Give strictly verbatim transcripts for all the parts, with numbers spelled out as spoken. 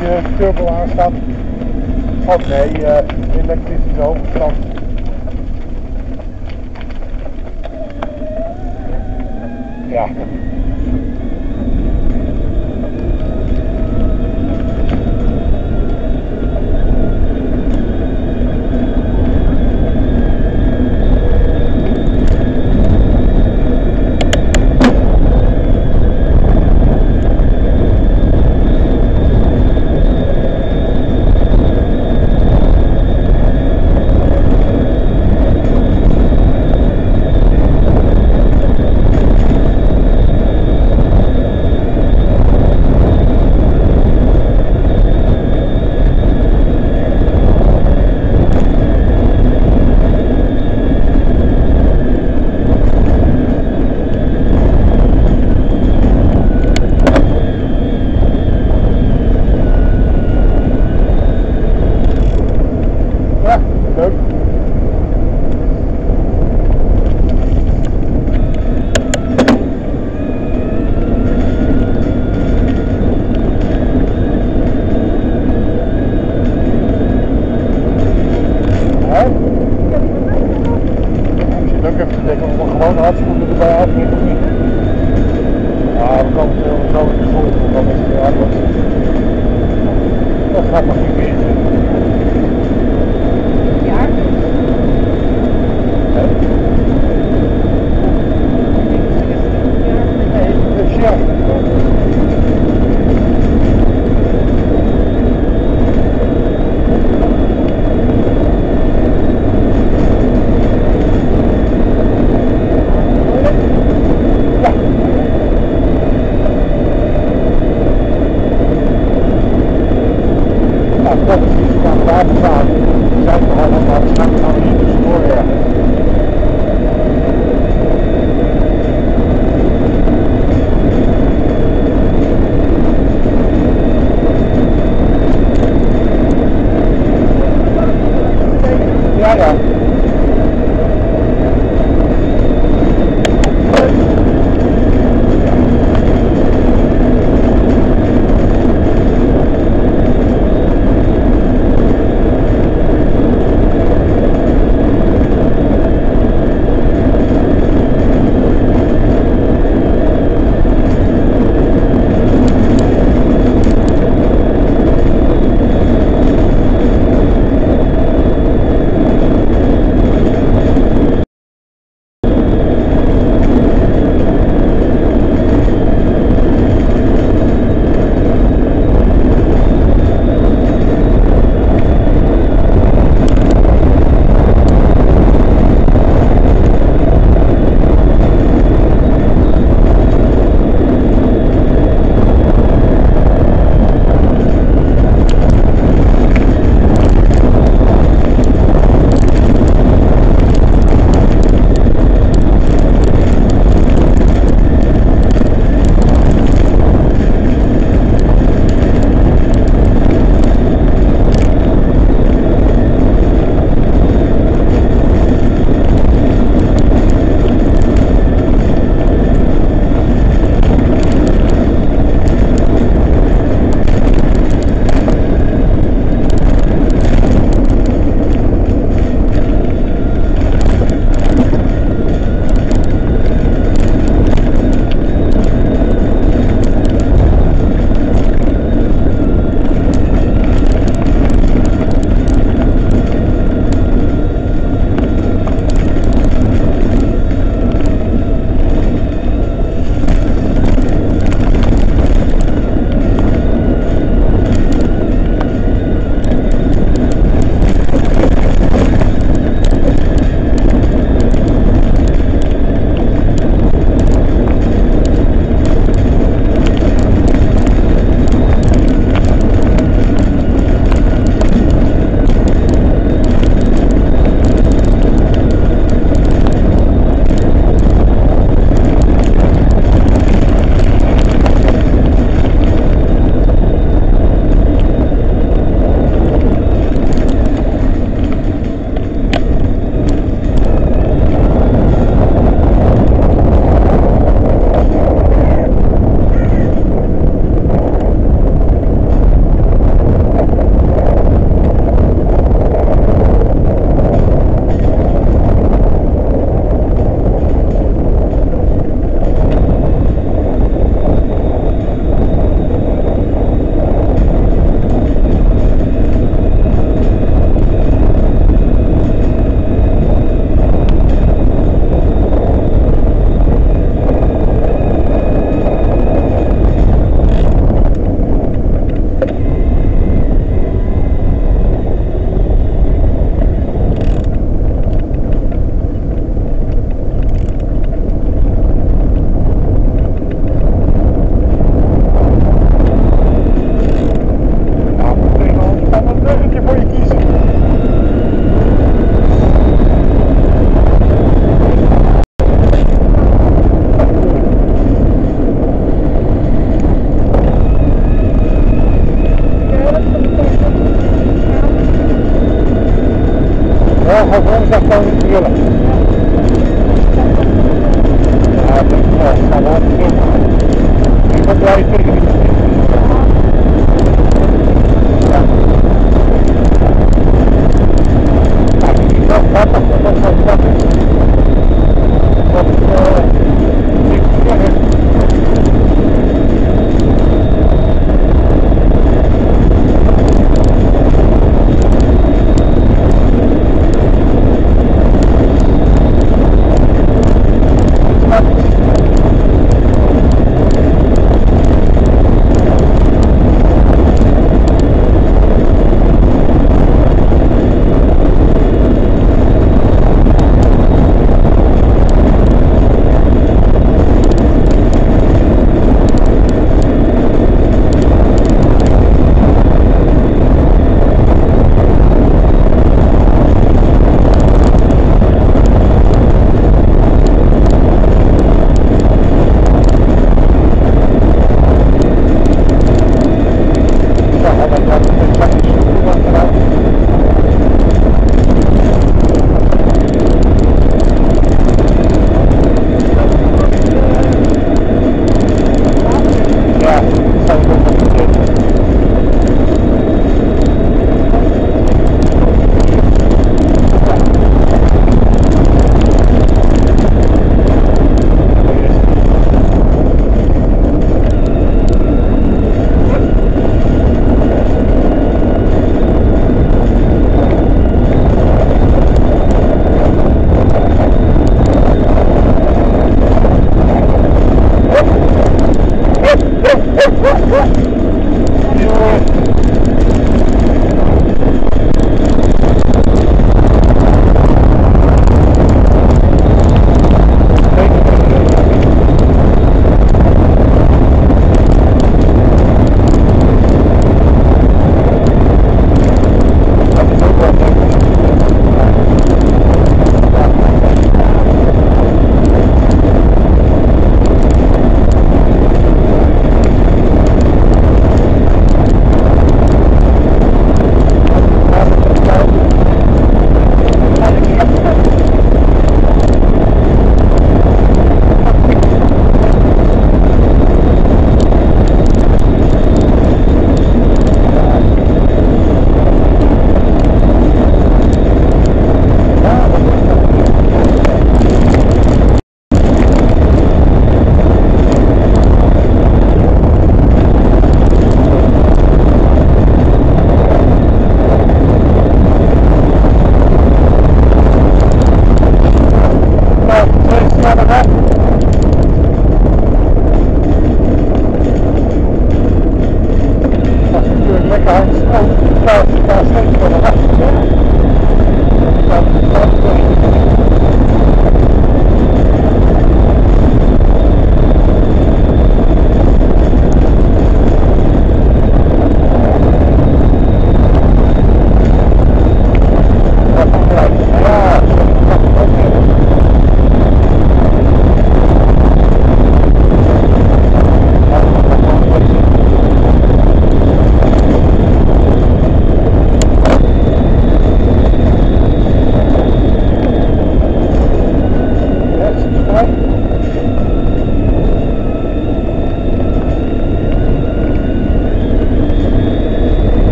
je turbo aanstaat. Oh nee, uh, elektrische overstand. Ja.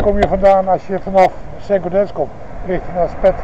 kom je vandaan als je vanaf Sengodens komt, richting naar Spet.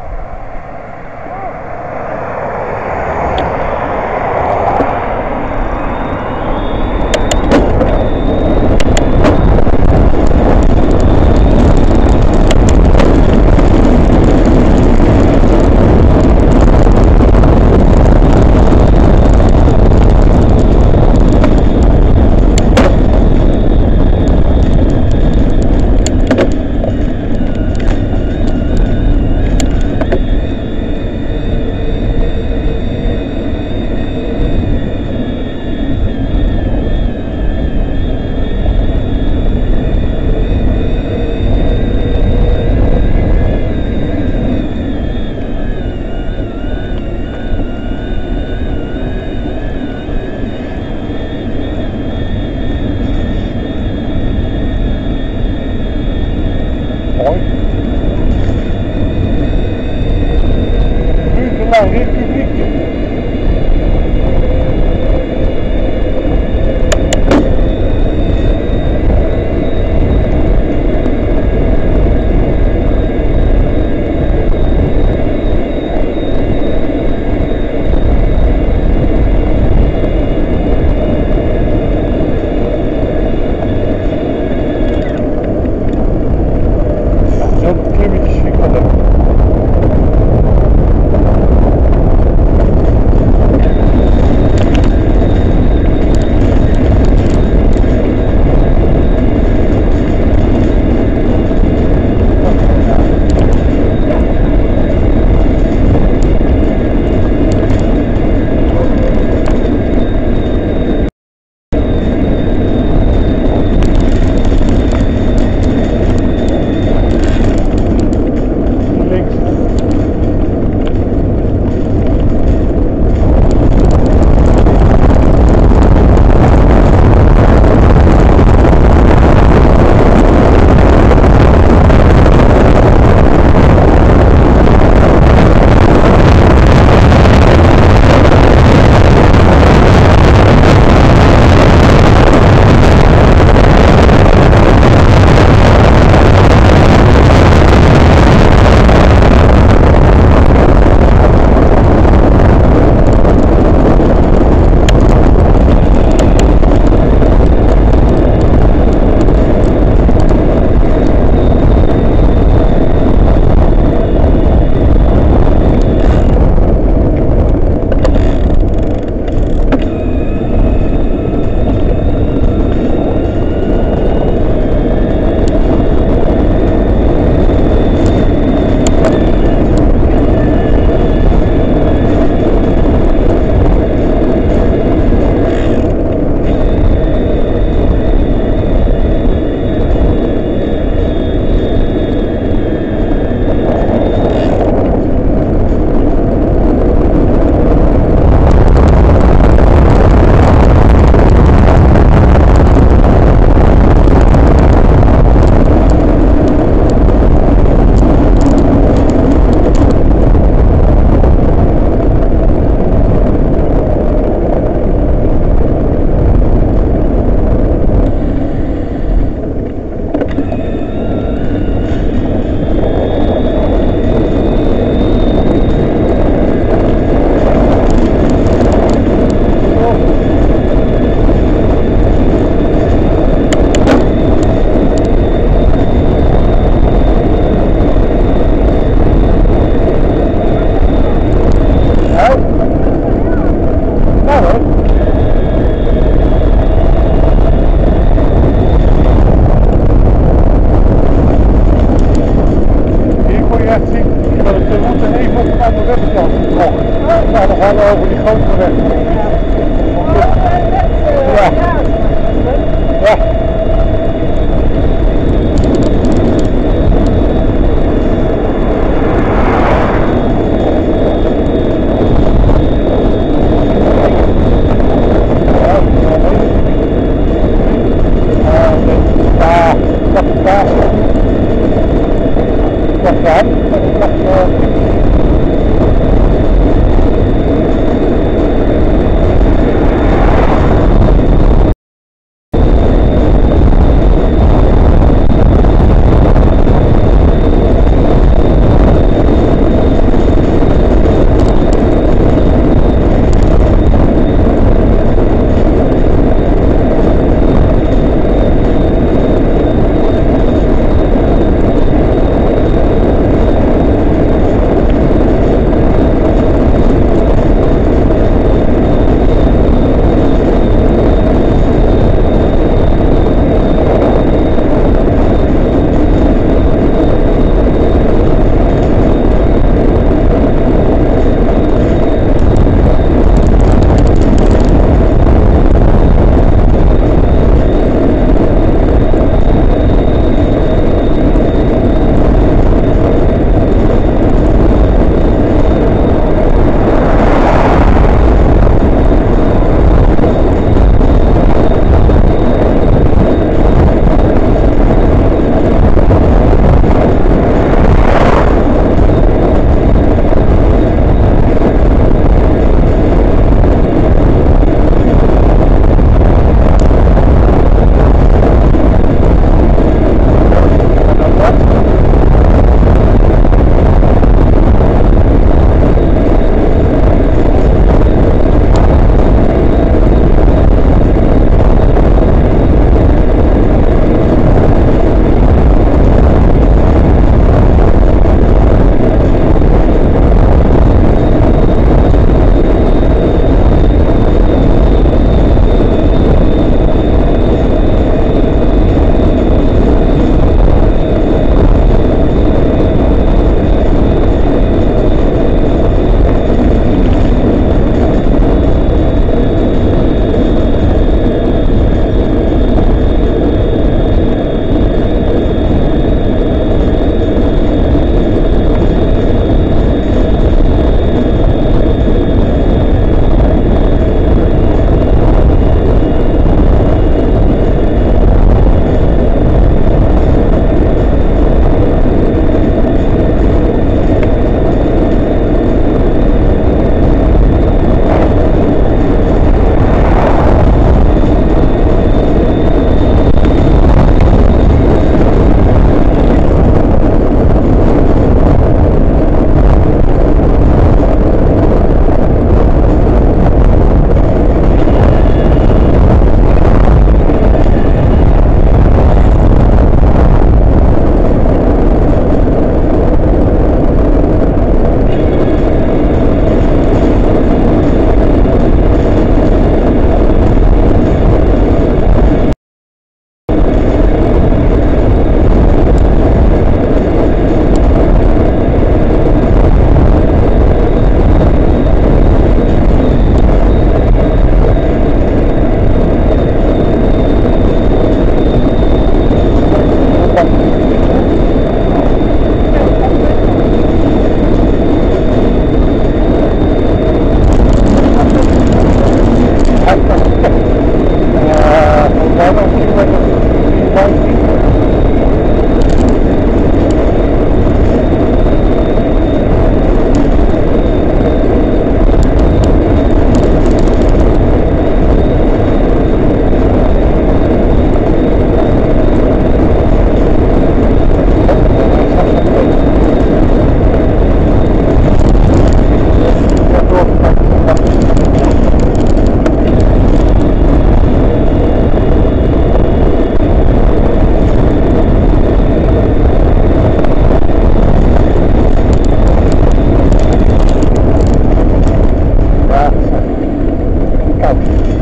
koud.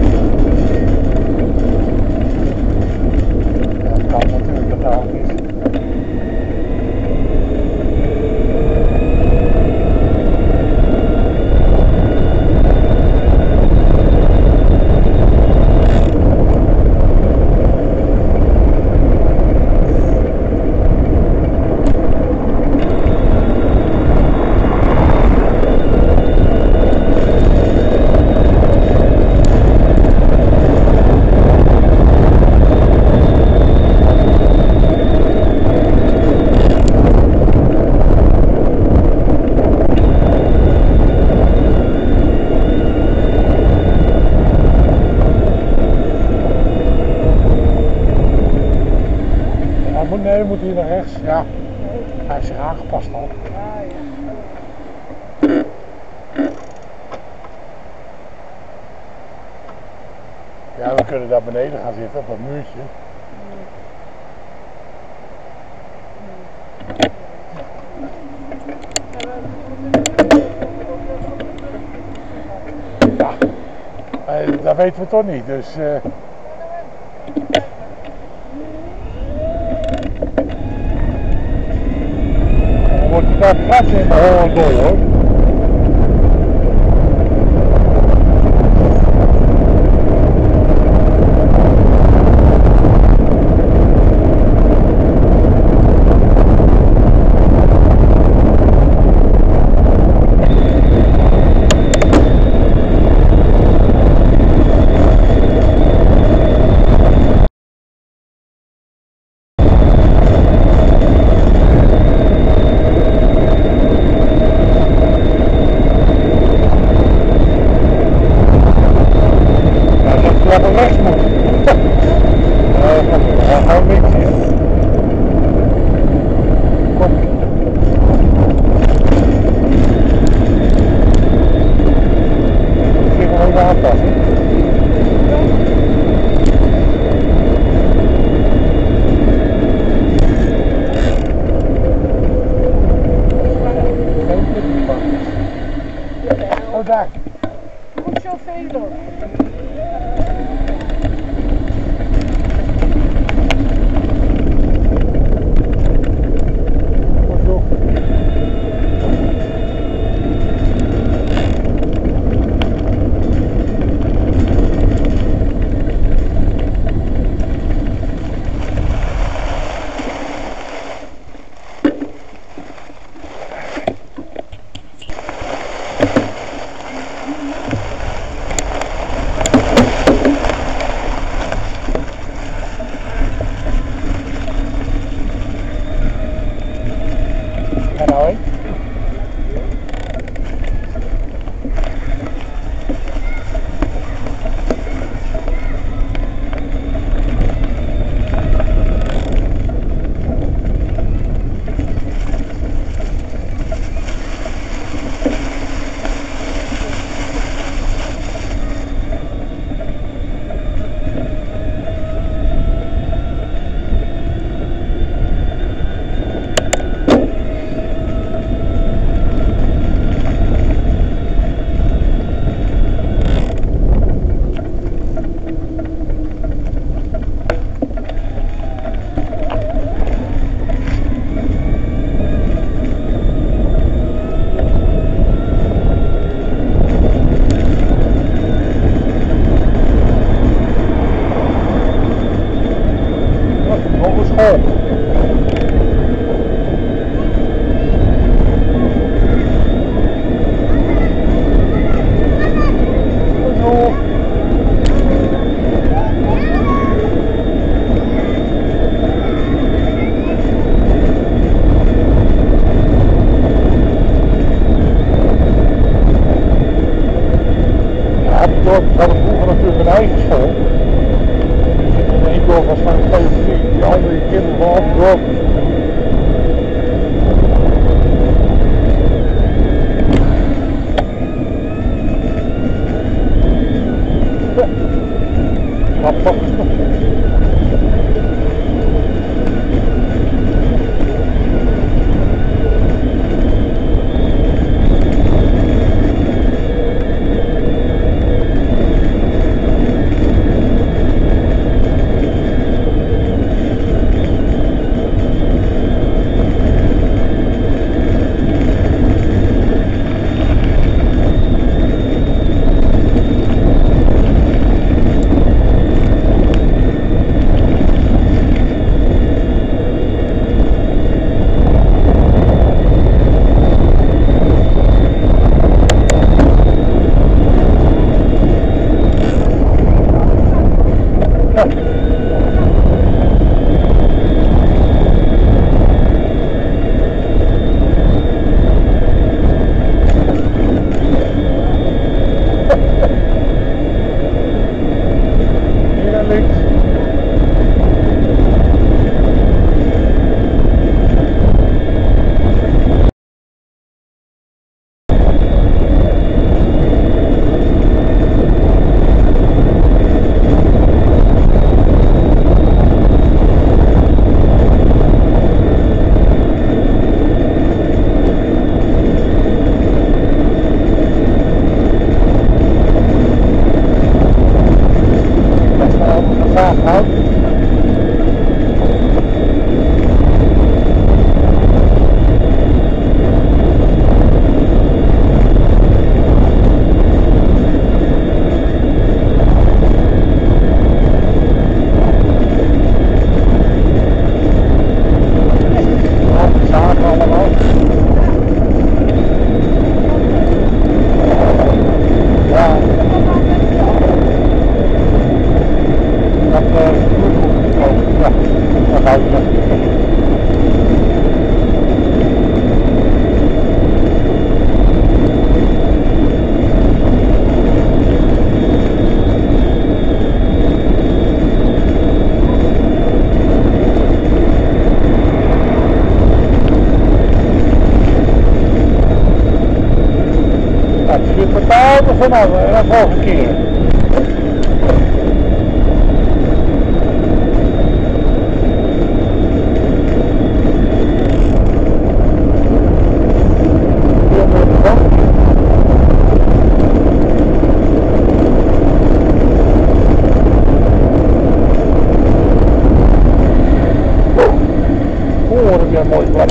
Ja, het kan natuurlijk dat het koud is. Nee, moet hier naar rechts. Ja, hij is zich aangepast al. Ja, we kunnen daar beneden gaan zitten op dat muurtje. Ja, maar dat weten we toch niet, dus... Uh... Daar kratje in de horen door hoor. Oh, daar. Moet zoveel door. We hadden vroeger natuurlijk een eigen school. De een dorp was van een twee of drie, die andere kinderen van andere dorpen. Grappig. van nou, dat volgende keer. Oh, dat is een mooi plek.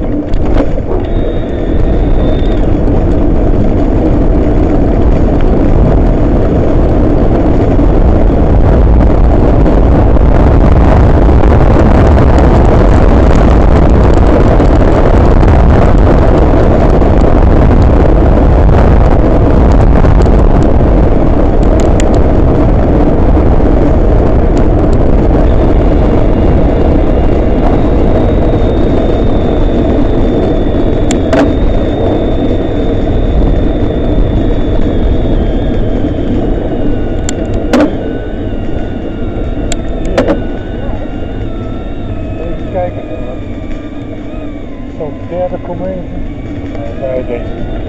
Zo'n derde commune. Nee, deze.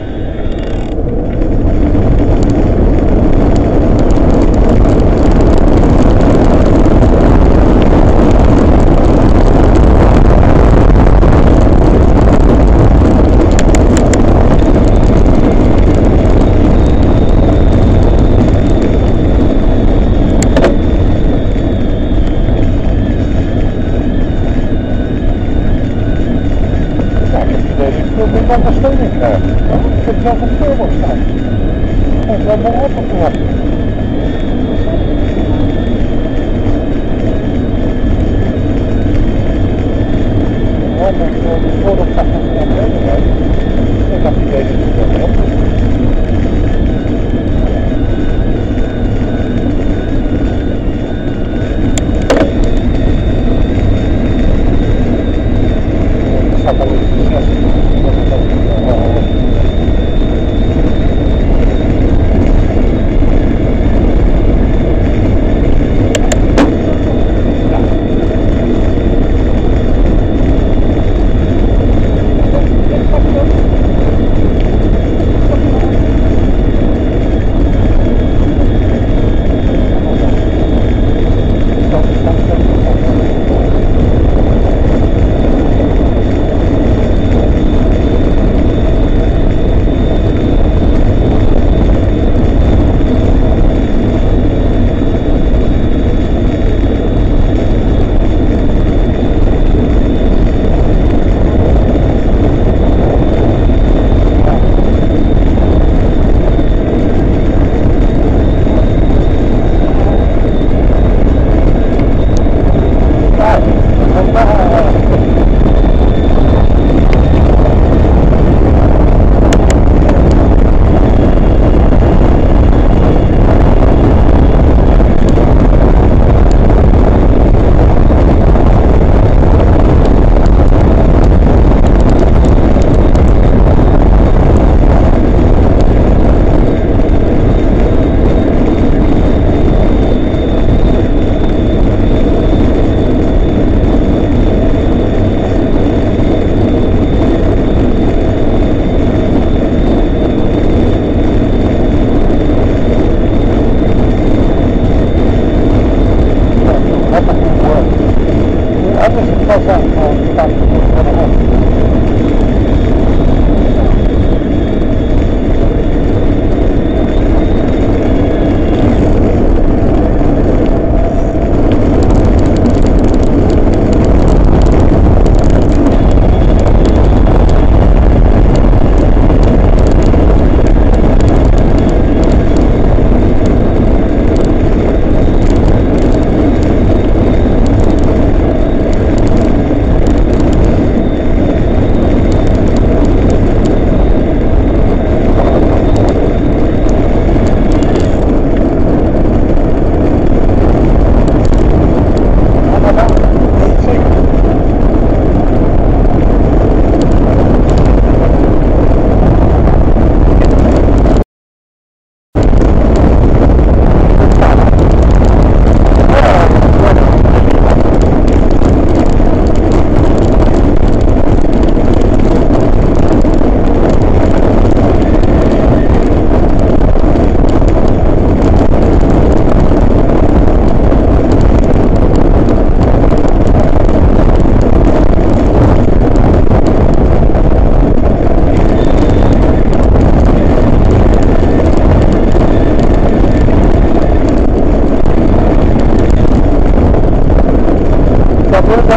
Ik wil niet ondersteuning krijgen. Ik heb zelf een turbo staan. Ik heb een oppervlak. Ja, maar ik wil de voordat ik naar beneden rijd. Ik dacht die deze niet meer op. Ik zat al in de zestig.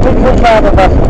niet goed laten wassen.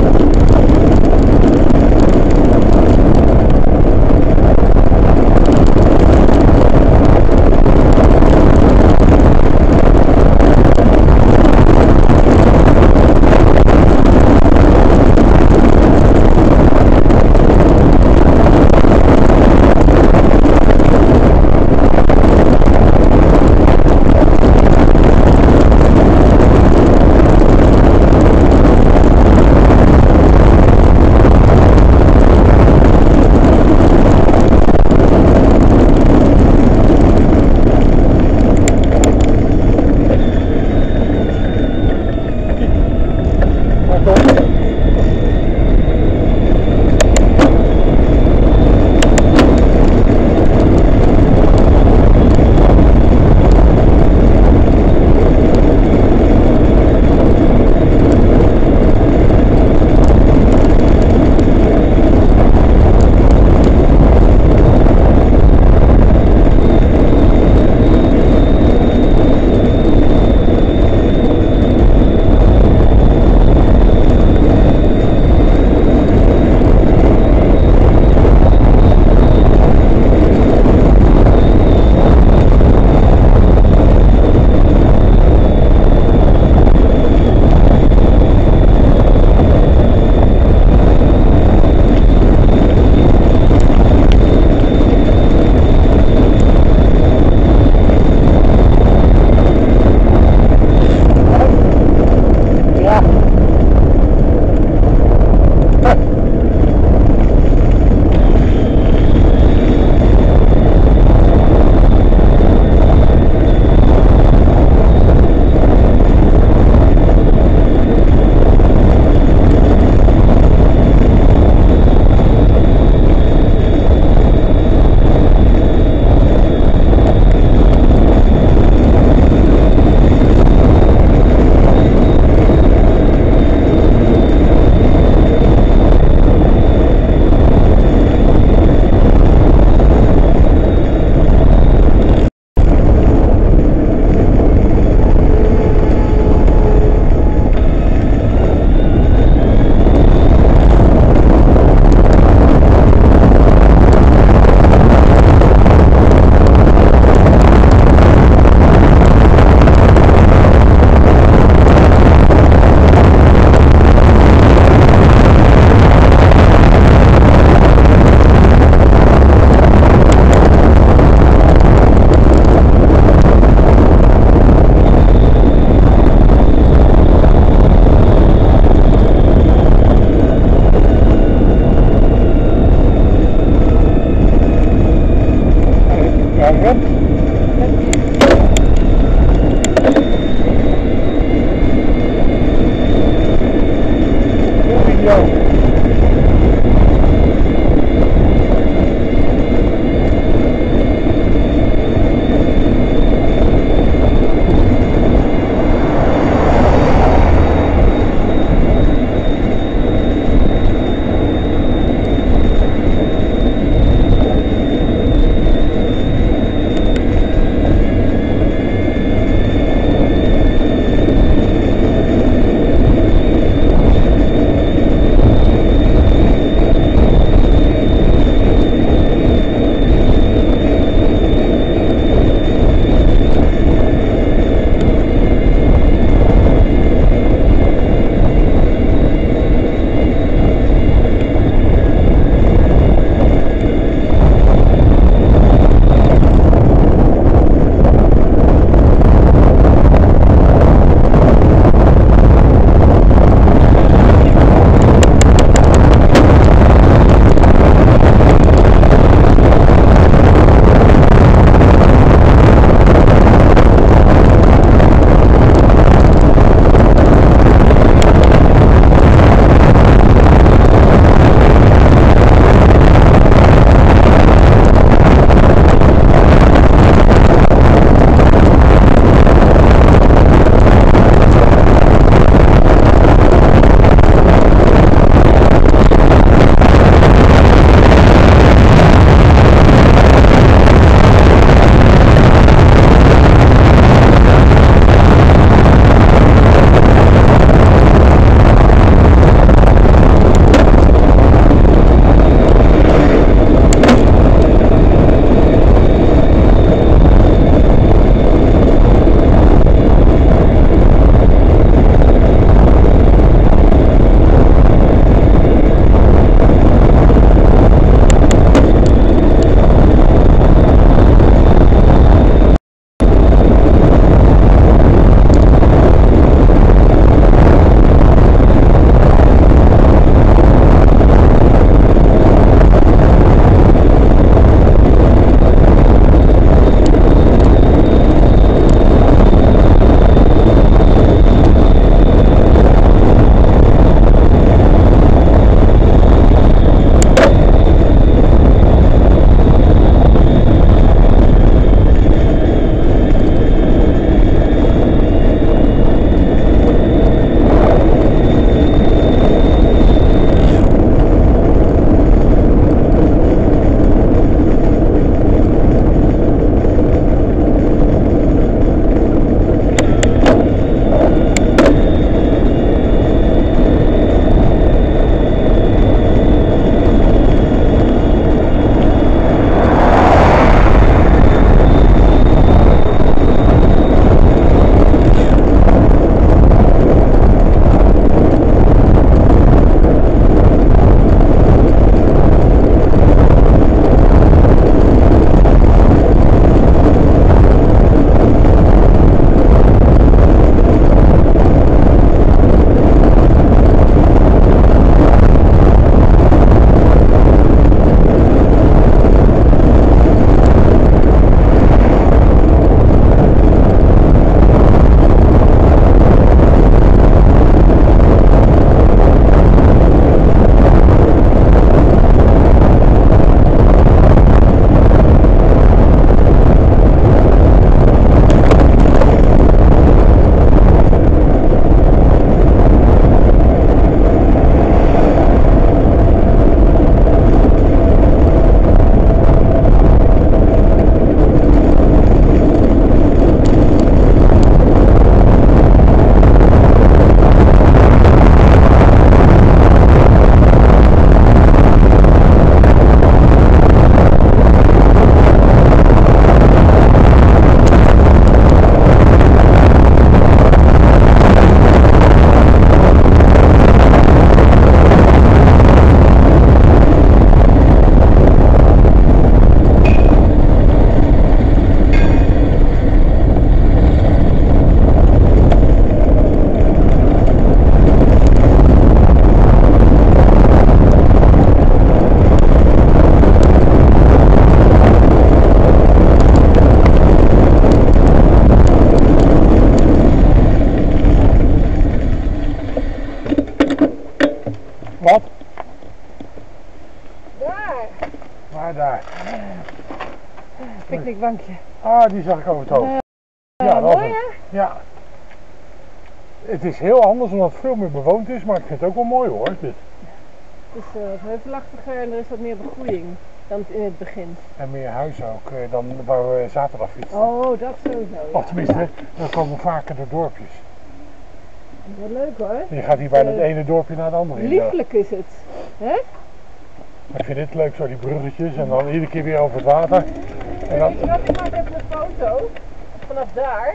picknickbankje. Ah, die zag ik over het hoofd. Uh, ja, uh, dat mooi hè? Ja. Het is heel anders omdat het veel meer bewoond is, maar ik vind het ook wel mooi hoor. Dit. Het is uh, heuvelachtiger en er is wat meer begroeiing dan in het begin. En meer huizen ook uh, dan waar we zaterdag fietsen. Oh, dat sowieso. Ja. Of tenminste, ja. we komen vaker door dorpjes. Wat leuk hoor. Je gaat hier bij het uh, ene dorpje naar het andere. Lieflijk is het. Hè? Ik vind dit leuk, zo die bruggetjes en dan iedere keer weer over het water. En dan... Weet je wat, ik maak even een foto vanaf daar.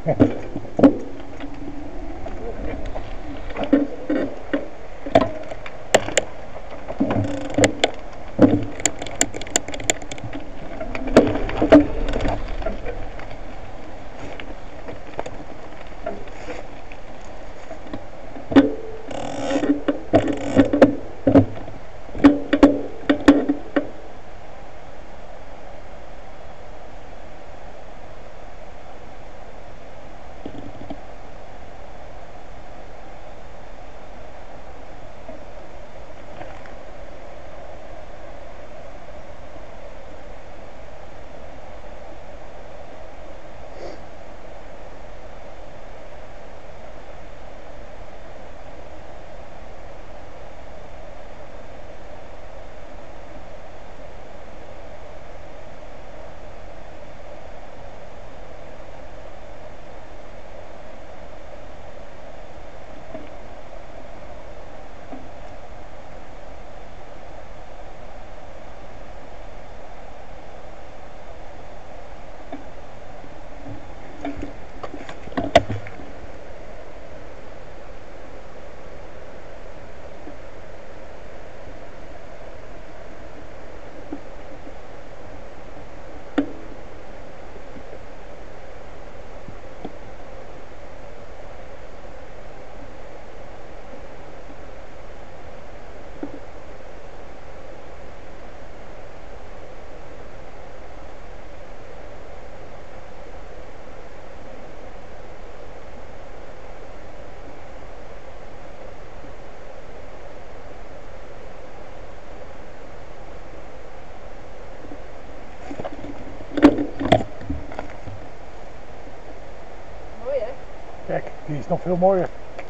Kijk, die is nog veel mooier.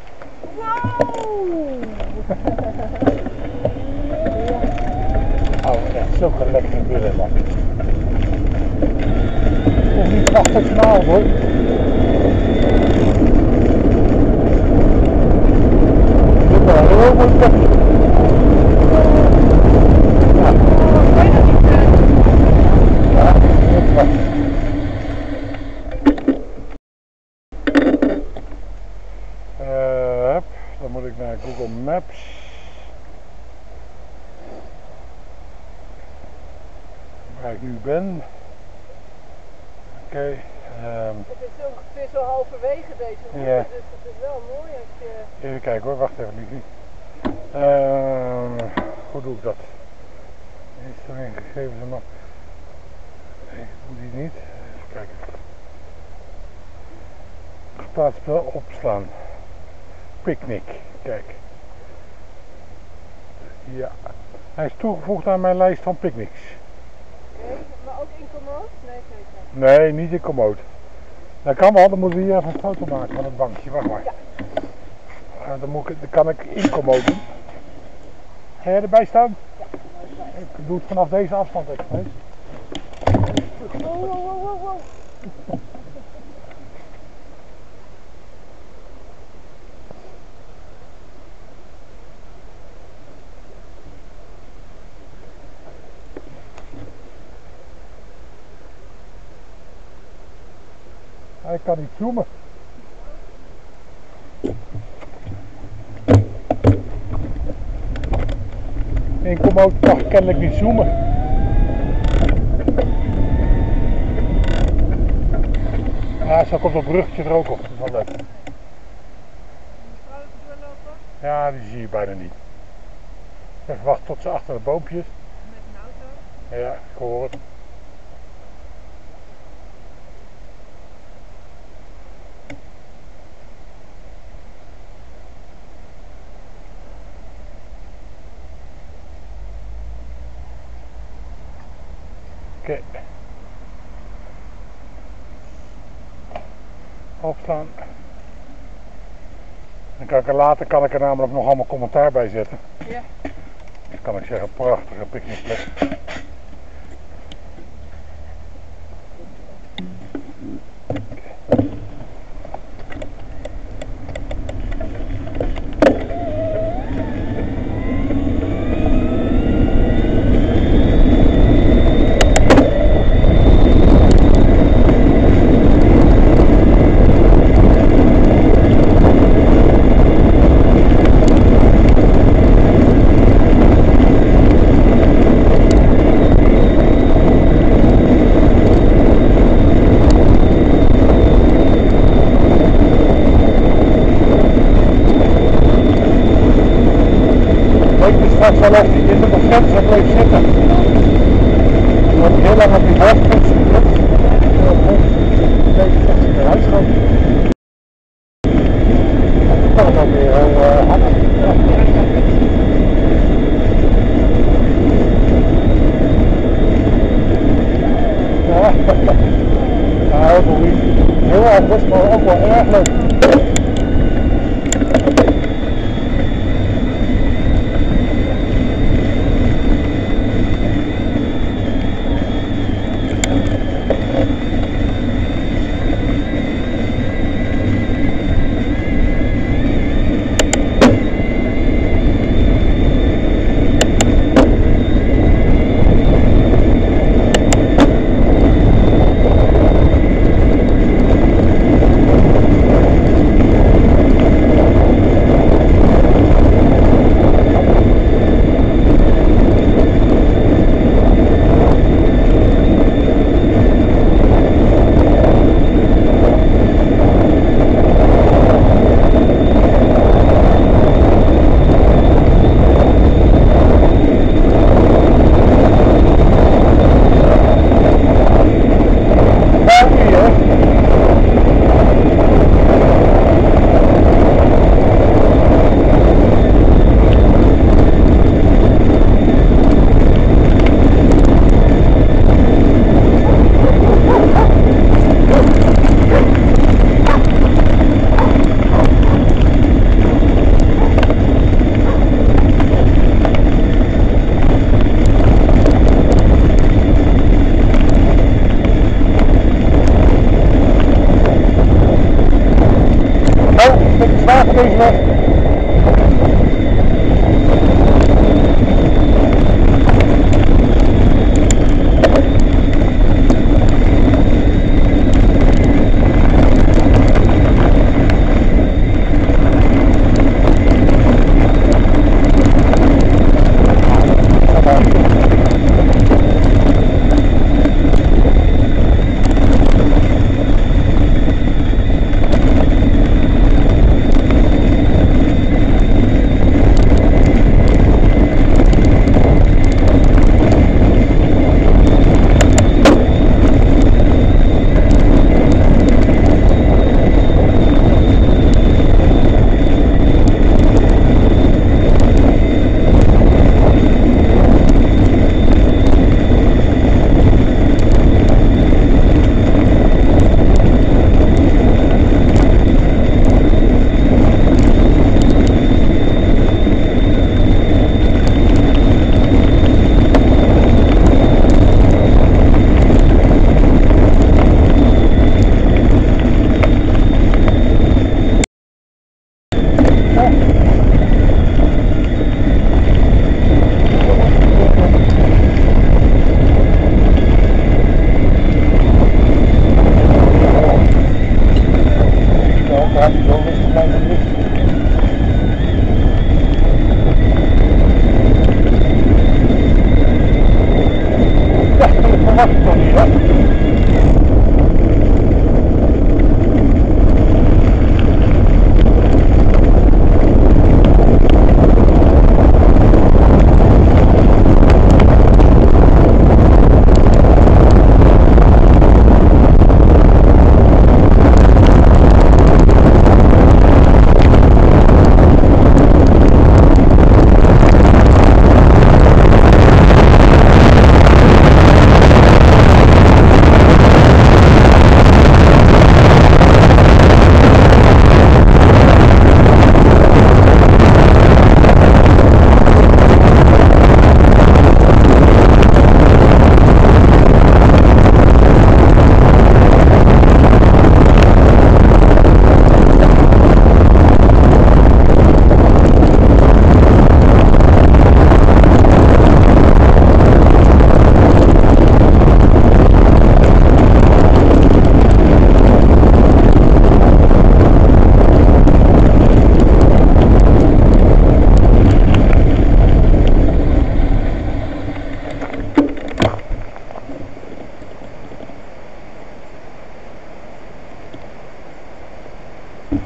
Wow! Oh, echt zulke lekkere billen man. Nog niet prachtig verhaal hoor. Dit is wel een heel mooi plekje. Ja. Ja, dat is waar. Uh, dan moet ik naar Google Maps. Waar ik nu ben. Oké. Okay, um, het is ongeveer zo halverwege deze route, yeah. Dus het is wel mooi als je... Even kijken hoor, wacht even nu. Uh, hoe doe ik dat? Is er een gegevens nog? Nee, doe die niet. Even kijken. Geplaatst spel opslaan. Picnic, kijk. Ja, hij is toegevoegd aan mijn lijst van picnics. Oké, okay, maar ook in Komoot? Nee, zeker. Nee, niet in Komoot. Dat kan wel, dan moeten we hier even een foto maken van het bankje, wacht maar. Ja. Uh, dan, moet ik, dan kan ik in Komoot doen. Ga jij erbij staan? Ja, ik doe het vanaf deze afstand even. Nee? Wow, wow, wow, wow, wow. Hij kan niet zoomen. In Komoot mag ik kennelijk niet zoomen. Ja, zo komt dat bruggetje er ook op. Dat is wel leuk. Ja, die zie je bijna niet. Even wachten tot ze achter de boompjes. Met een auto? Ja, ik hoor het. Oké. Okay. opstaan. Dan kan ik er later kan ik er namelijk nog allemaal commentaar bij zetten. Ja. Dan kan ik zeggen, prachtige picknickplek. Straks wel of die in de grens bleef zitten. Dan heb ik heel lang op die hoofdgrens gedrukt. Deze echt in huis gaan. Dat kan dan weer heel uh, hard. Ja. Ja, heel lief. Heel erg best, maar ook wel erg leuk. Deze weg.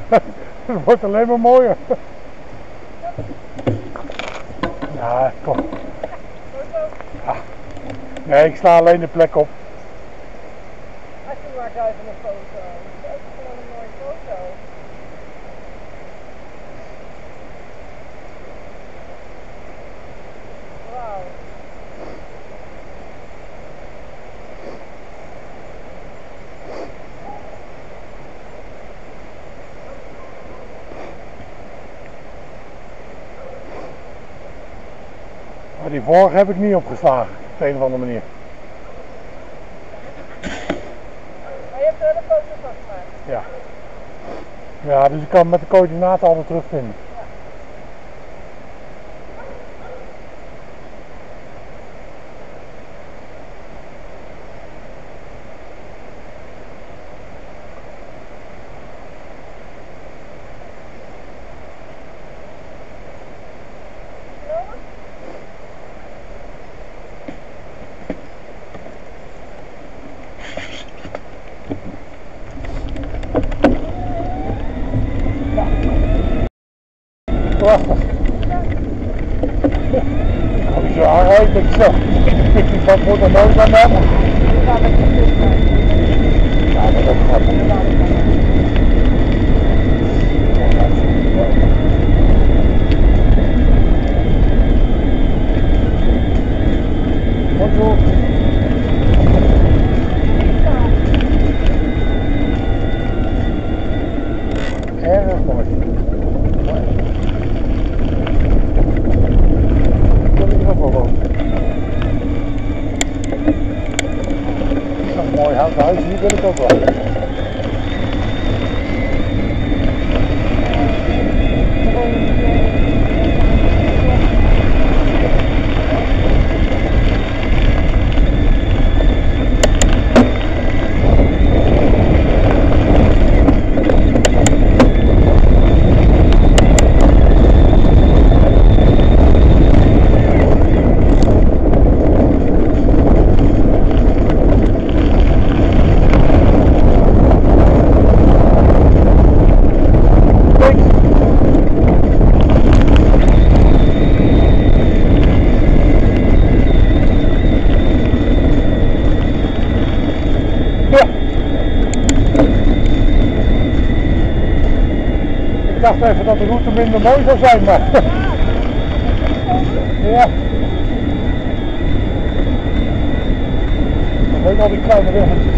Het wordt alleen maar mooier. Ja, kom. Ja. Nee, ik sla alleen de plek op. Als je maakt even een foto. Dat is gewoon een mooie foto. Wauw. Maar die vorige heb ik niet opgeslagen, op de een of andere manier. Maar je hebt er een foto van gemaakt? Ja. Ja, dus ik kan met de coördinaten altijd terugvinden. Prachtig. Ik ga niet zo aanrijden, dat is zo. Ik vind dat wordt er nooit aan hebben. Ja, dat is het. Ja, maar dat gaat niet. Bonjour. Erg mooi. Zo'n mooi houten huis, hier wil ik ook wel. Ik dacht even dat de route minder mooi zou zijn, maar... Ja. Ik weet al die kleine weggetjes.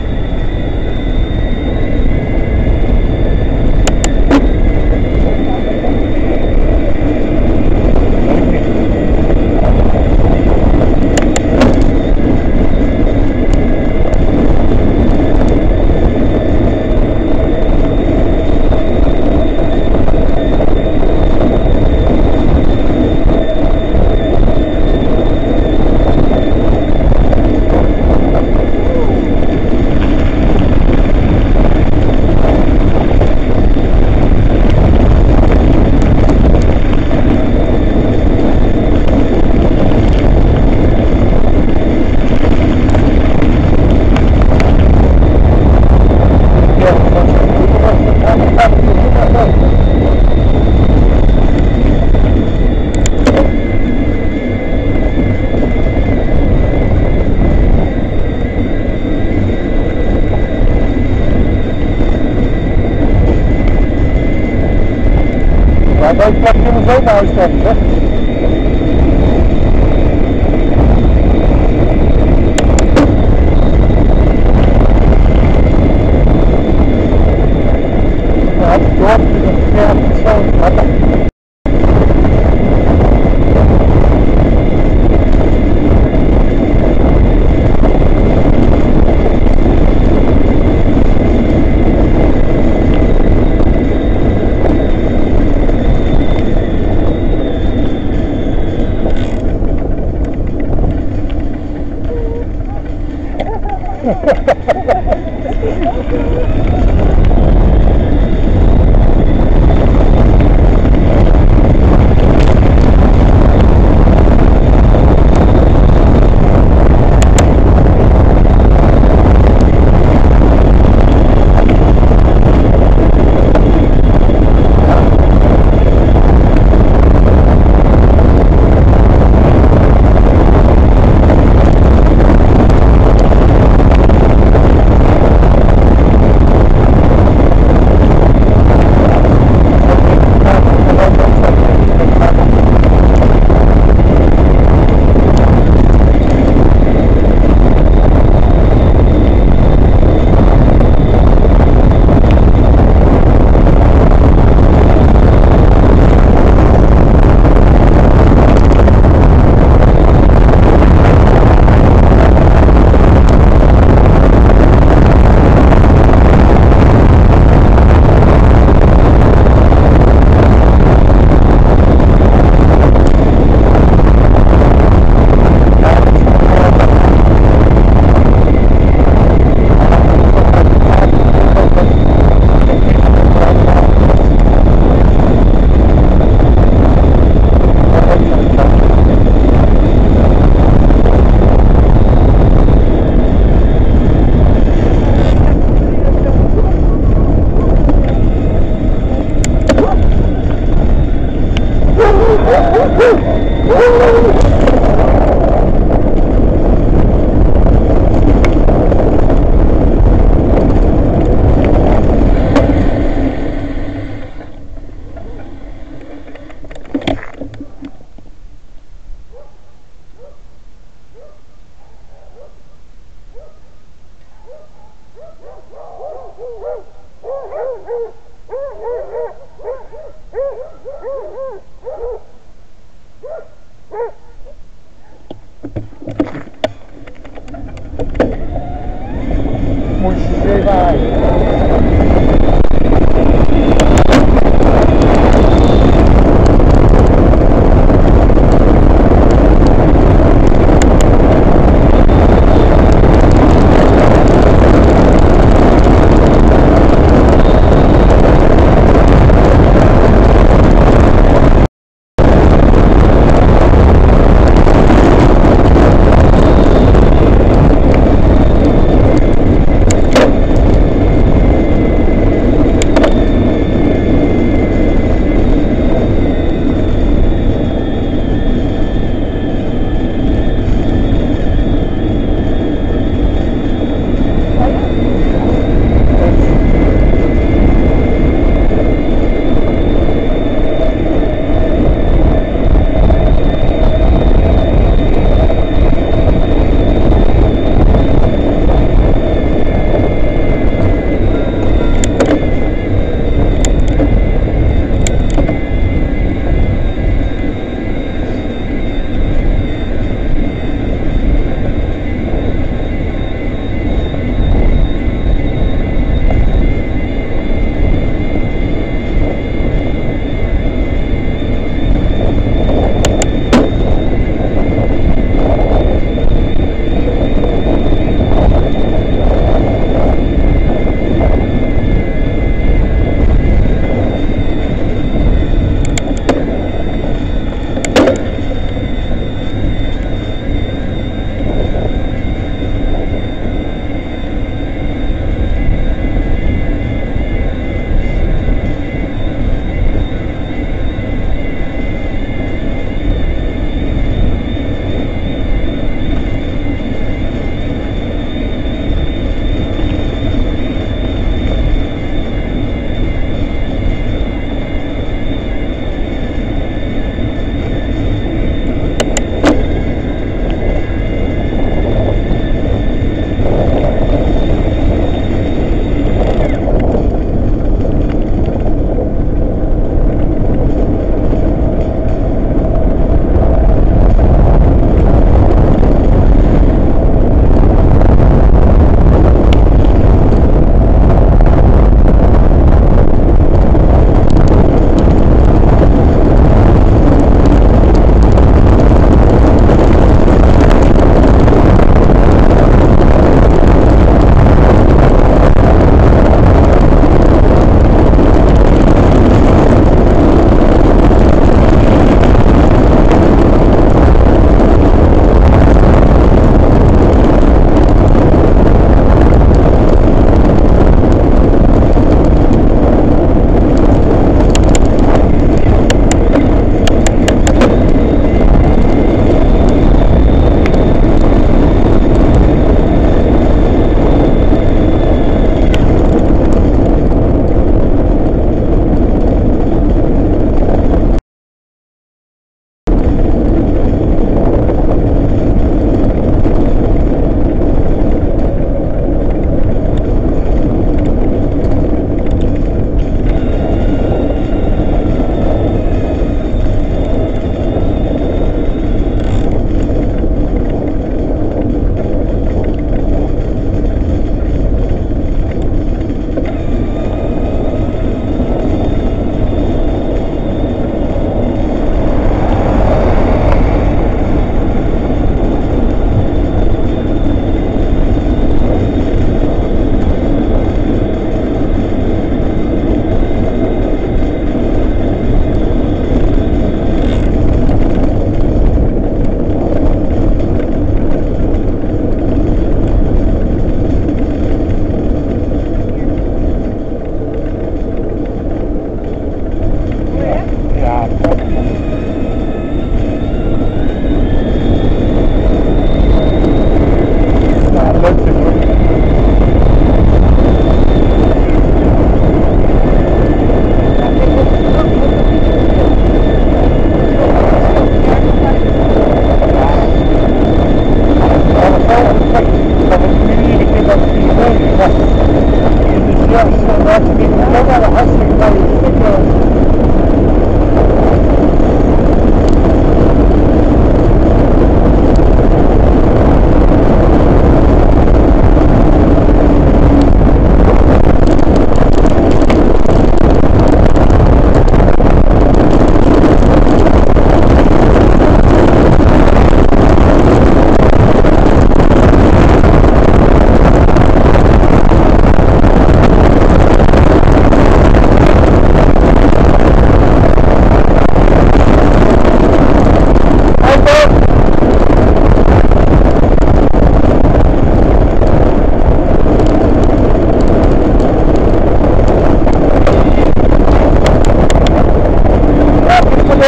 Ja, deze plek kunnen we zo naar huis komen, hè? Ja, het dorp is een zo.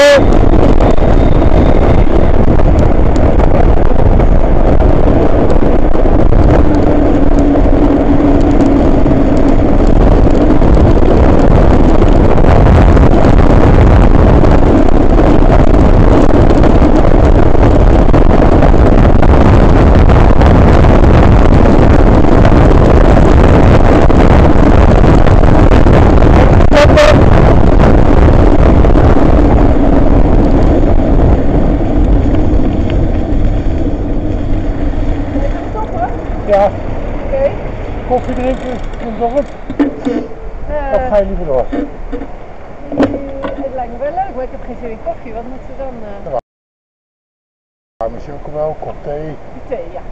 Ja. Oké. Okay. Koffie drinken in het dorp? Uh, Of ga je liever door? Uh, het lijkt me wel leuk, maar ik heb geen zin in koffie. Wat moeten we dan? Uh... Ja, warme chocomel, kop thee. Thee, ja.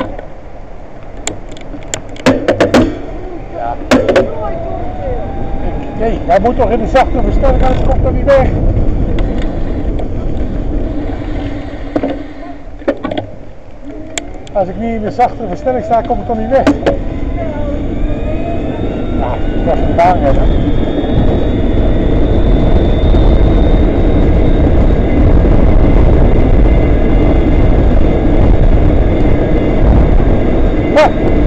Ja. Mooi cocktail. Nee, hij moet toch in de zachte versnelling, anders komt dat niet weg. Als ik niet in de zachte versnelling sta, kom ik toch niet weg. Nou, ik ga de baan hebben. Ja.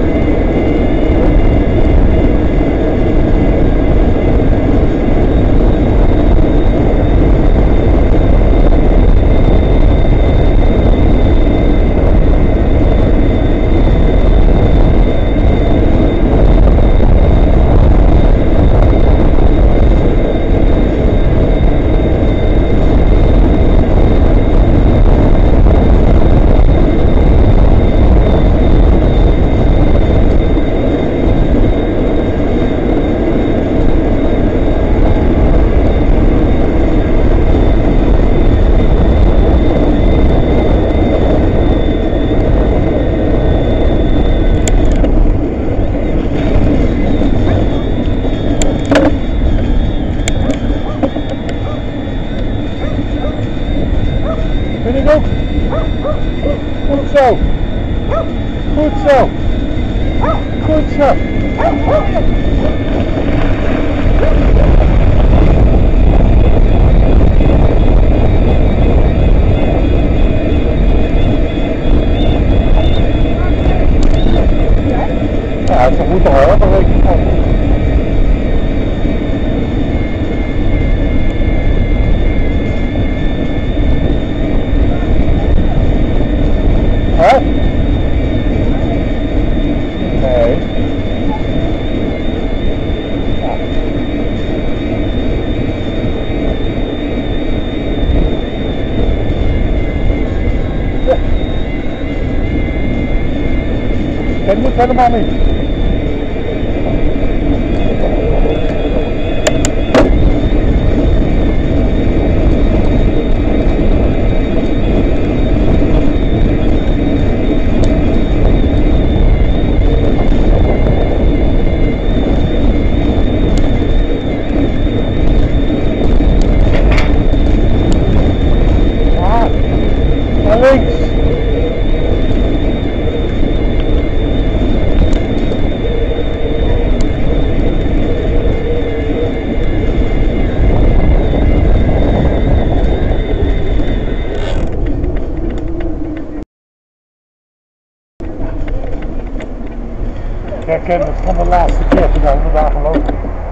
Vind ik ook. Goed zo. Goed zo. Goed zo. Ja, ze moeten wel, dat weet ik niet. Hè? Nee. Ja. Ja. Dat moet helemaal niet. Links. Ik herken het van de laatste keer toen ik vandaag gelopen.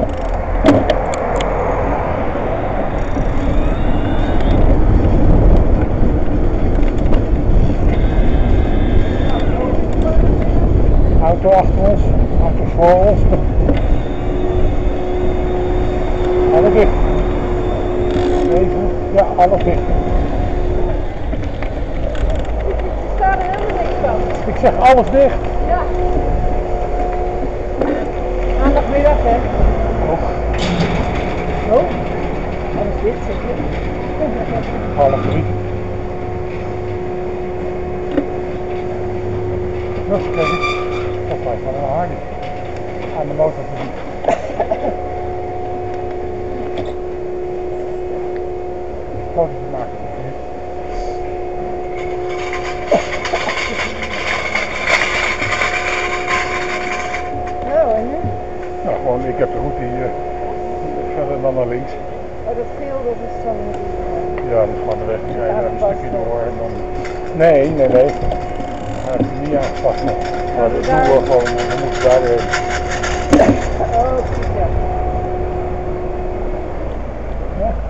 Auto achter ons, auto voor ons. Alles dicht. Even, ja, alles dicht. Ik sta er helemaal niks van. Ik zeg alles dicht. Ja. Maandagmiddag, hè? Nog. Oh, alles dicht, zeg je. Half drie. Nog kijk ik. Dat lijkt wel een harde aan de motor te zien. Foto's maken. Nou, en nu? Nou, gewoon, ik heb de route hier verder dan naar links. Oh, dat geel, dat is dan... Ja, dat is van de weg. Ja, daar een stukje door en dan... Nee, nee, nee. Hij heeft hem niet aangepast nog. Maar dat doen we gewoon, we moeten daar weer heen. Oh, precies, ja. Ja.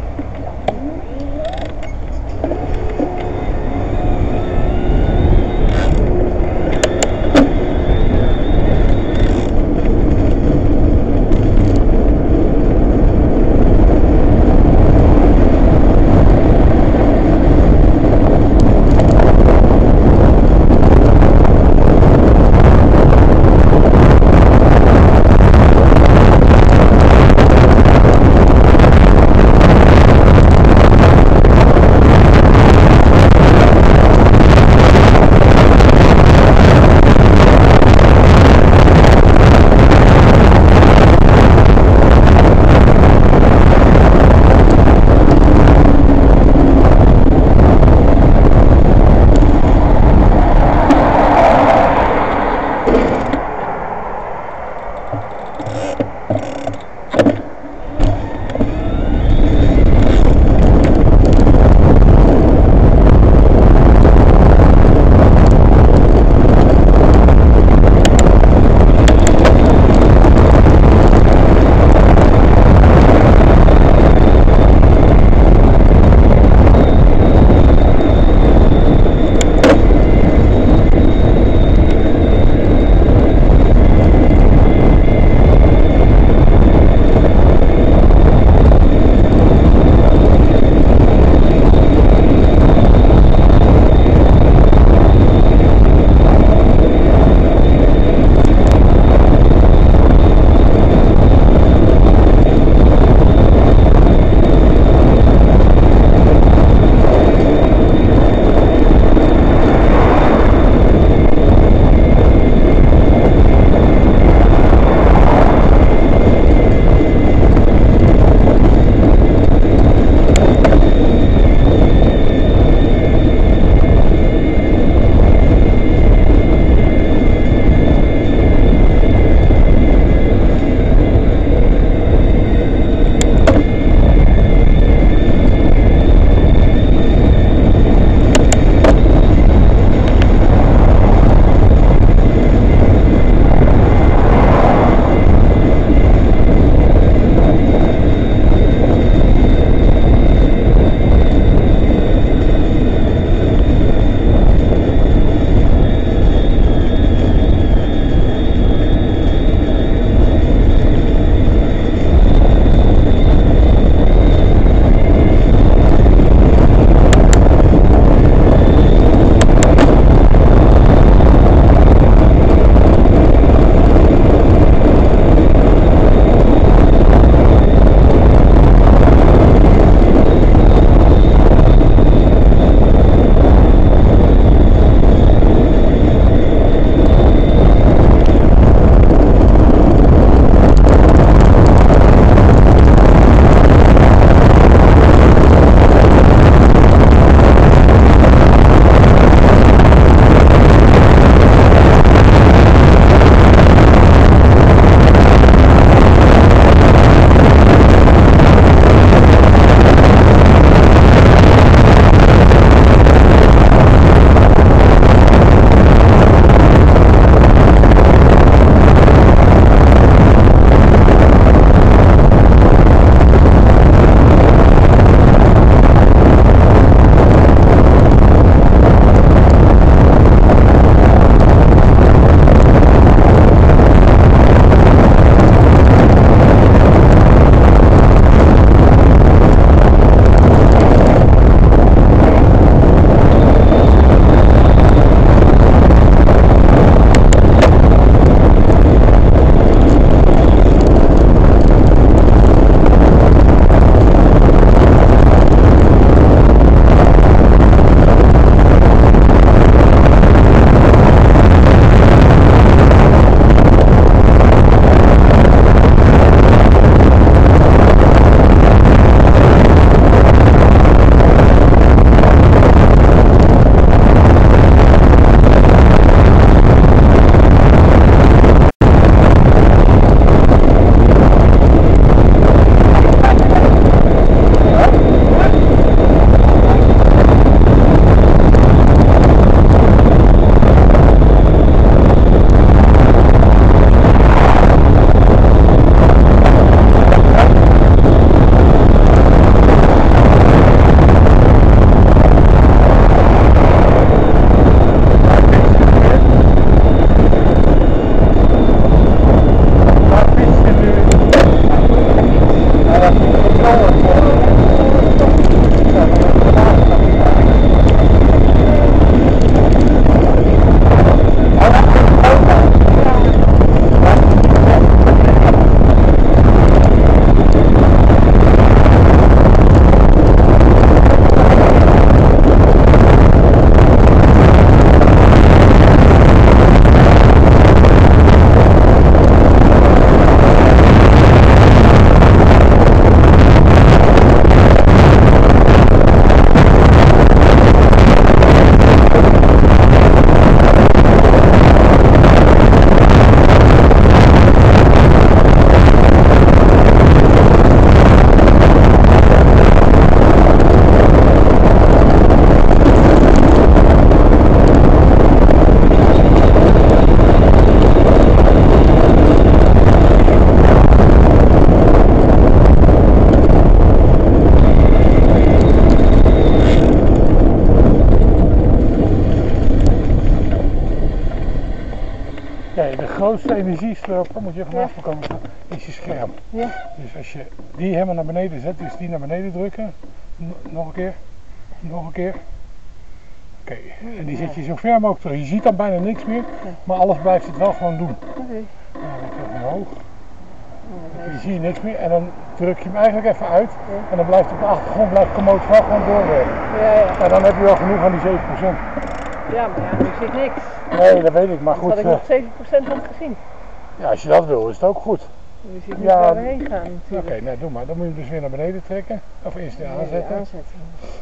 grootste energieslurper, moet je even naast me komen, is je scherm. Ja. Dus als je die helemaal naar beneden zet, dus die naar beneden drukken, N nog een keer, nog een keer. Oké, okay. En die zet je zo ver mogelijk terug. Je ziet dan bijna niks meer, maar alles blijft het wel gewoon doen. Oké. Okay. Dan ga ik omhoog. Je ziet niks meer en dan druk je hem eigenlijk even uit ja. En dan blijft op de achtergrond blijft Komoot wel gewoon doorwerken. Ja, ja. En dan heb je wel genoeg aan die zeven procent. Ja, maar ja, nu zie ik niks. Nee, dat weet ik, maar goed. Had ik nog zeven procent had gezien. Ja, als je dat wil is het ook goed. Nu zie ik niet ja, waar we heen gaan natuurlijk. Oké, okay, nou doe maar. Dan moet je hem dus weer naar beneden trekken. Of eerst nee, aanzetten. aanzetten.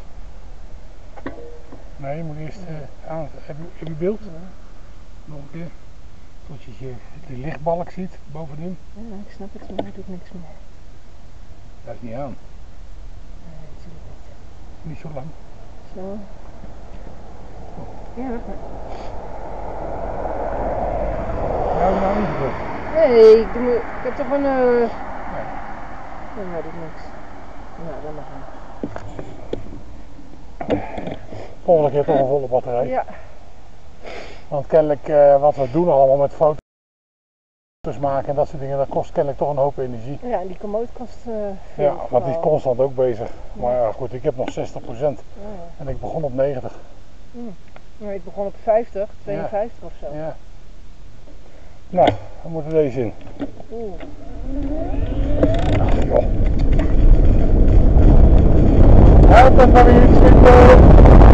Nee, je moet eerst uh, aan. Heb je, heb je beeld? Ja. Nog een keer. Tot je de lichtbalk ziet bovenin. Ja, ik snap het, maar hij doet niks meer. Dat is niet aan. Nee, natuurlijk niet. Niet zo lang. Zo. Ja, wacht maar. Nou, nou niet gedrukt. Nee, ik, doe, ik heb toch een... Uh... Nee. Nee, hij doet niks. Nou, dan mag hij. Volgende keer toch een volle batterij. Ja. Want kennelijk uh, wat we doen allemaal met foto's maken en dat soort dingen, dat kost kennelijk toch een hoop energie. Ja, en die Komoot kost uh, veel. Ja, want die is constant ook bezig. Ja. Maar ja, goed, ik heb nog zestig procent ja, ja. En ik begon op negentig. Hmm. Nou, ik begon op vijftig, tweeënvijftig ja. Of zo. Ja. Nou, dan moeten we deze in. Oeh. Ach joh. Help het maar weer iets zitten.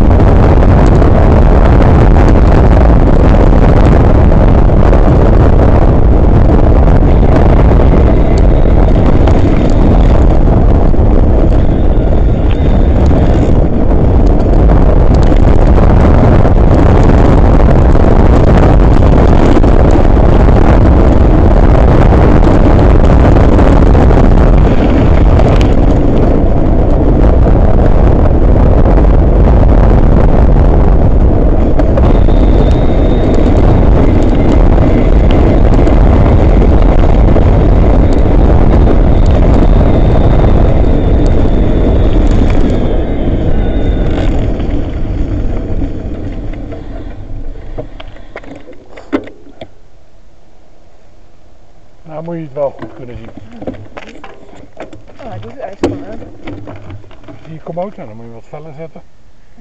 Nou moet je het wel goed kunnen zien. Oh, hij doet het eigenlijk gewoon, hè? Zie je Komoot? Dan moet je wat feller zetten. Ja,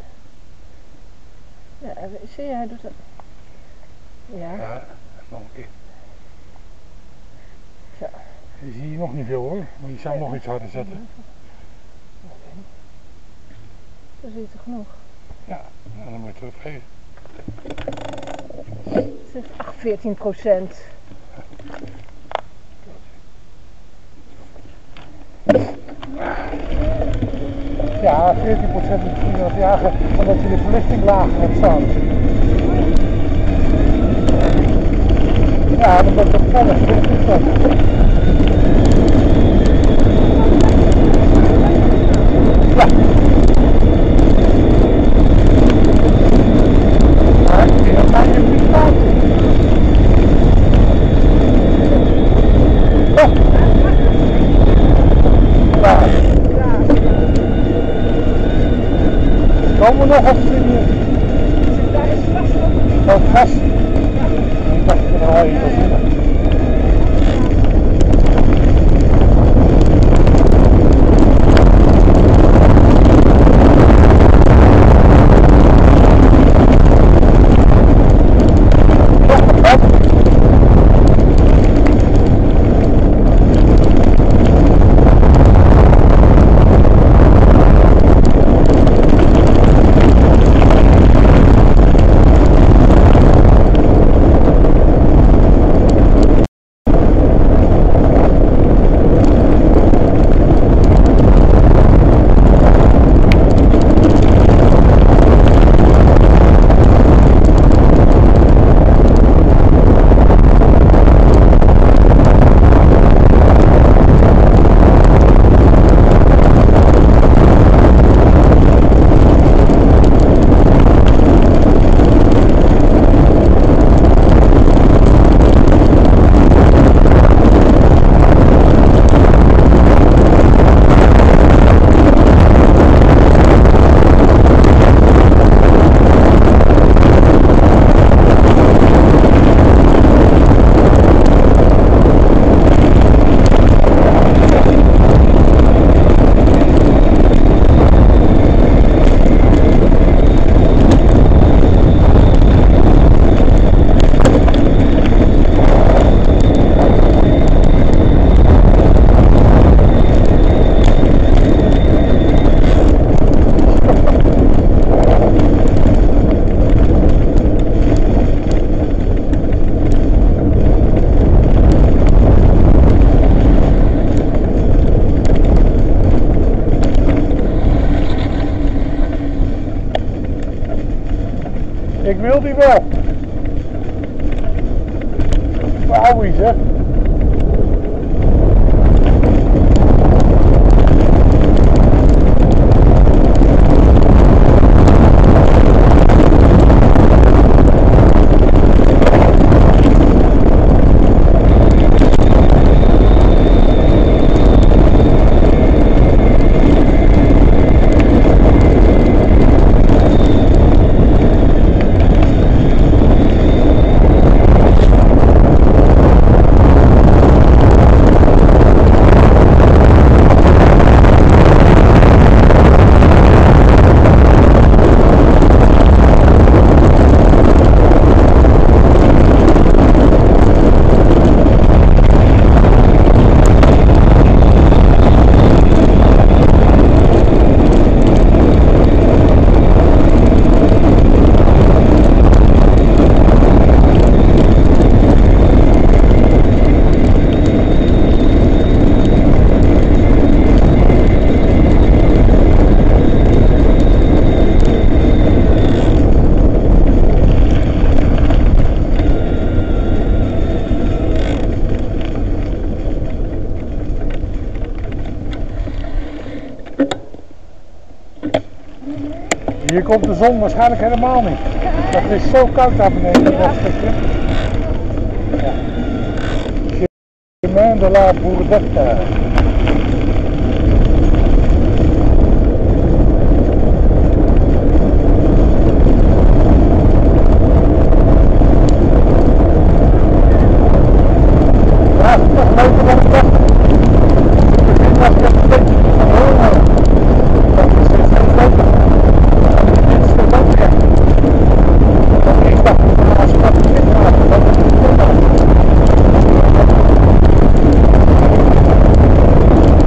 ja zie je, hij doet het. Ja. Ja, nog een keer. Zo. Je ziet nog niet veel hoor, maar je zou nog iets harder zetten. Zo zie je het genoeg. Ja, en dan moet je teruggeven. Het is veertien procent. Ja, veertien procent is misschien wel jagen omdat je de verlichting lager hebt staan. Ja, dat wordt toch verder verlichting staan. Ja. Maar ik vind dat hij hem niet staat. Ja. Komen we nog op de Daar is vast op. dat vast. Ja. Ik dacht dat er al iets was. Ik wil die wel. Wauw, is hè. Hier komt de zon waarschijnlijk helemaal niet. Het is zo koud daar beneden, dat stukje. Ja. Chemin de la Bourdette. Ja, het is toch leuker dan ik dacht. Ik begin was ik een beetje van horen. Dat is steeds veel leuker. Dit is de leuker. Ik dacht, als ik dat niet maak, dan is het niet.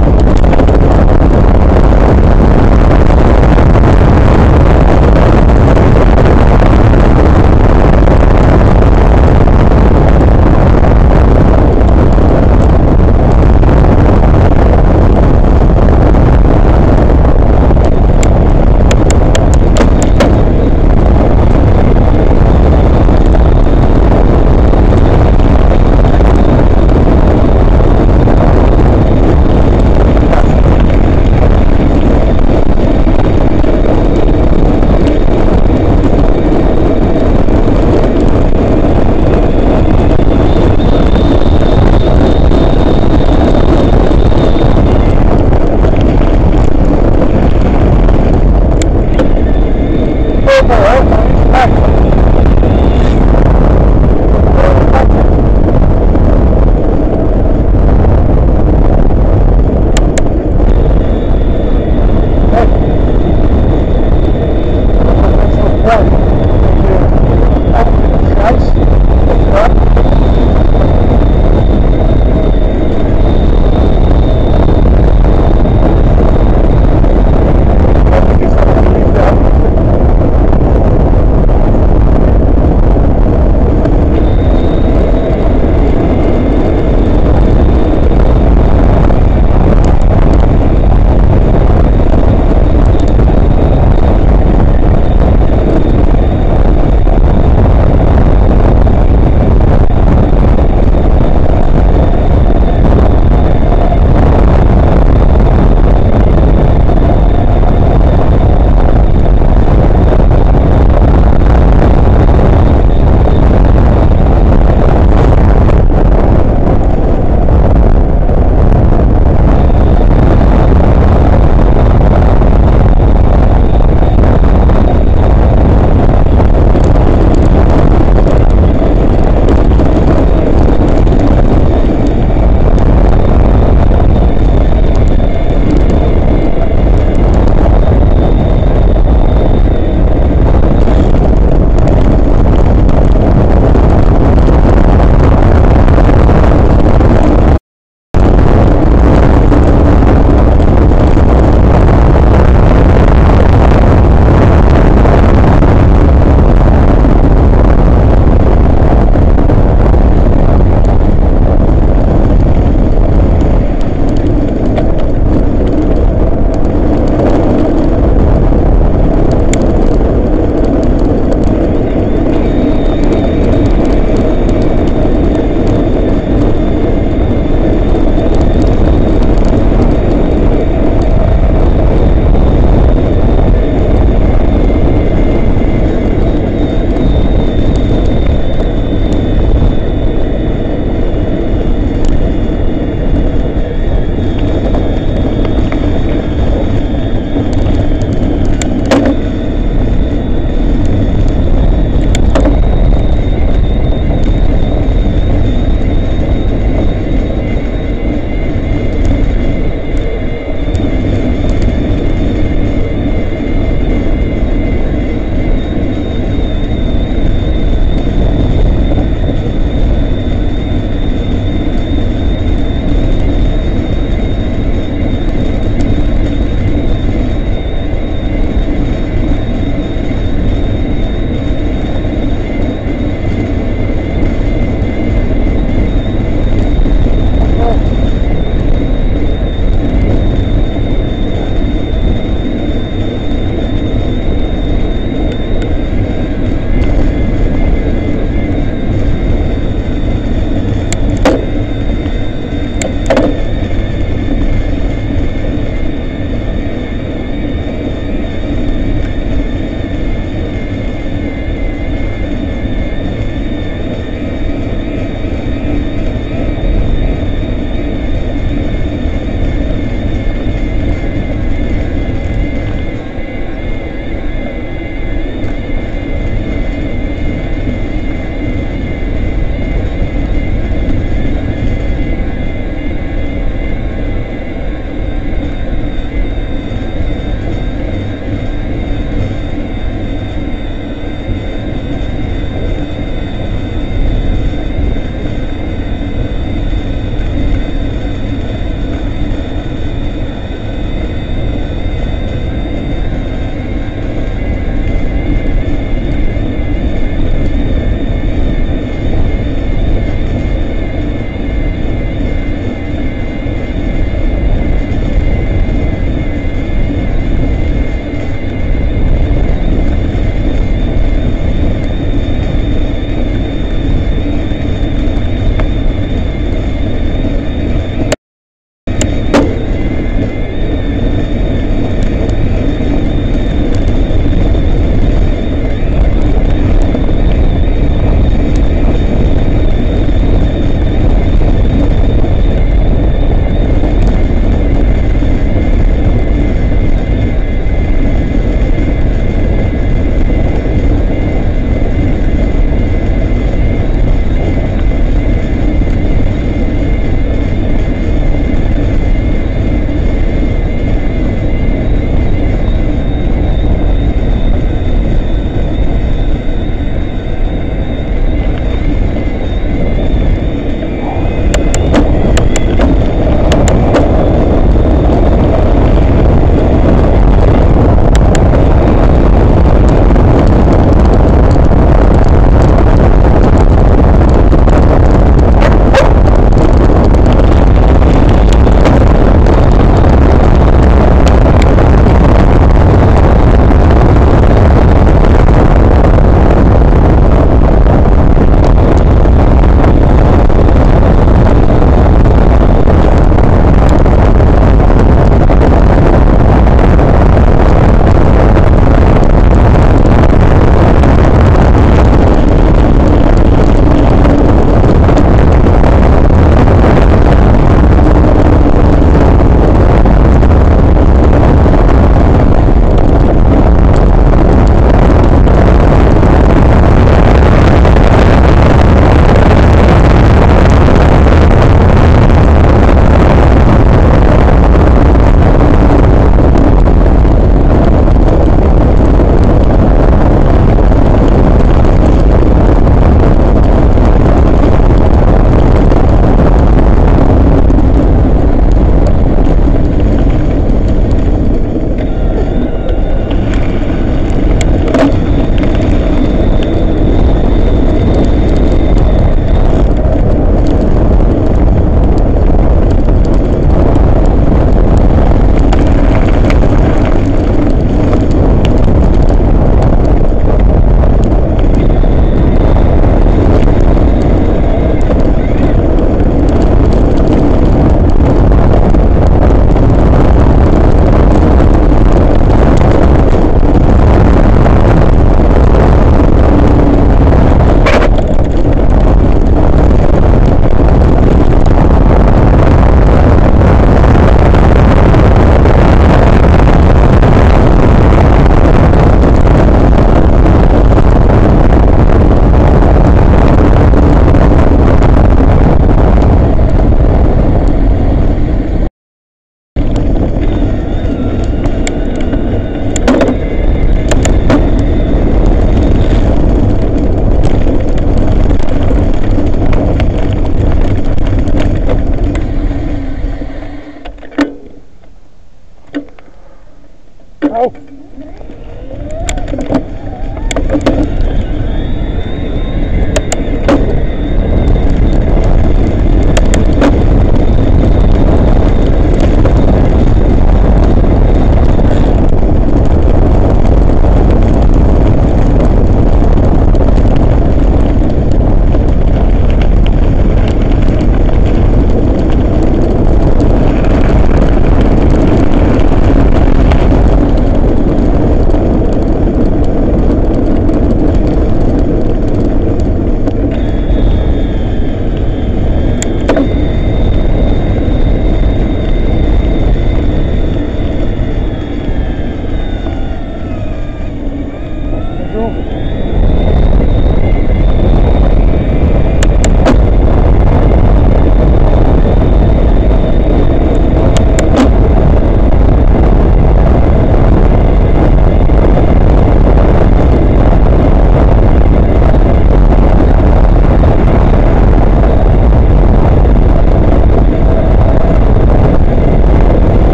Oh.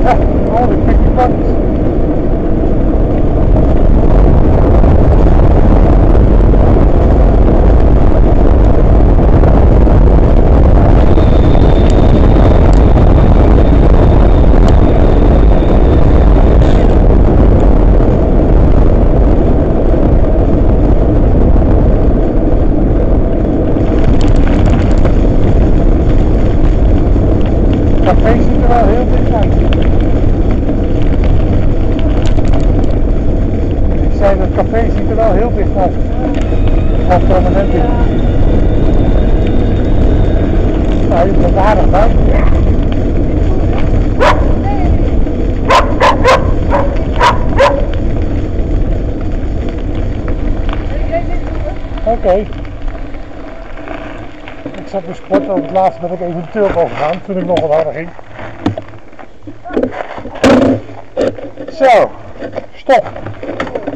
Ja, oh, die picknickbankjes. Het café ziet er wel heel dicht uit. Ik zei, het café ziet er wel heel dicht uit. Het gaat permanent in. Nou, je bent aardig bij. Oké. Okay. Ik zat bij sport, op het laatst ben ik even de turbo gegaan toen ik nog wat harder ging. Zo, stop.